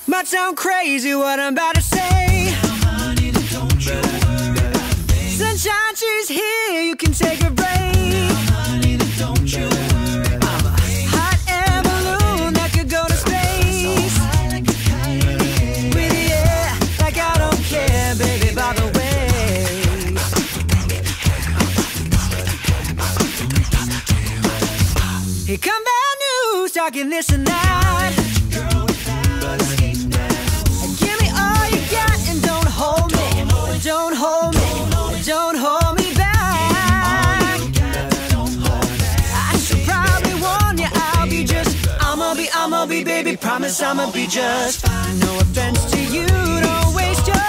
Might sound crazy what I'm about to say. Honey, don't you worry about things. Sunshine, she's here, you can take a break. Honey, don't you worry about things. Hot air balloon that could go to space. Like a kite. With the air, like I don't care, baby, by the way. Here come bad news, talking this and that. Girl, without escape now. Give me all you got and don't hold me. Don't hold me, don't hold me back. I should probably warn you, I'ma be, baby, promise I'ma be just fine. No offense to you, don't waste your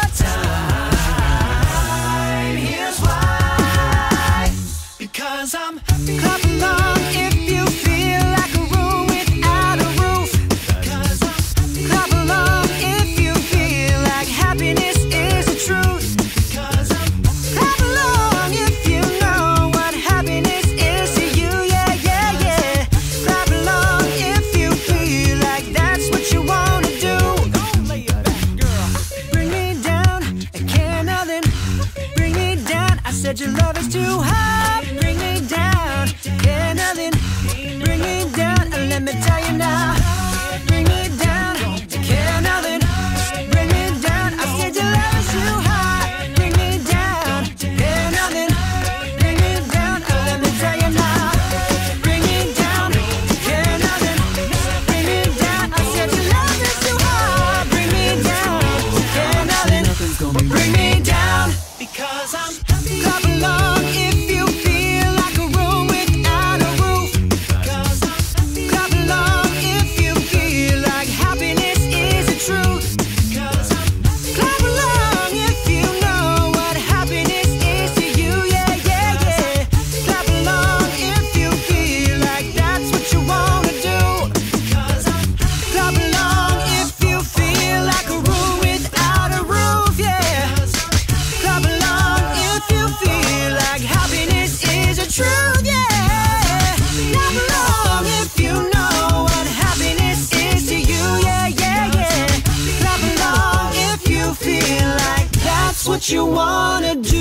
time. Here's why. Because I'm happy. Clap along if you feel like a room without a roof. Because I'm happy. Clap along if you feel like happiness is the truth. Because I'm happy. Clap along if you know what happiness is to you, yeah, yeah, yeah. Clap along if you feel like that's what you wanna do. Don't lay it back, girl. Bring me down, I can't nothing. Bring me down, I said your love is too hot. Bring me down, can't nothing. Bring me down, and let me tell you now. Bring me down, can't nothing. Bring me down, I said your love is too hot. Bring me down, can't nothing. Bring me down, and let me tell you now. Bring me down, can't nothing. Bring me down, I said your love is too hot. Bring me down, can't nothing. Bring me down. Because I'm happy. Clap along if you feel like a room without a roof. Because I'm happy. Clap along if you feel like happiness is the truth. Because I'm happy. Clap along if you know what happiness is to you, yeah, yeah, yeah. Clap along if you feel like that's what you wanna do. Because I'm happy. Clap along if you feel like a room without a roof, yeah. Clap along if you feel like happiness is the truth, yeah. Clap along if you know what happiness is to you, yeah, yeah, yeah. Clap along if you feel like that's what you wanna do.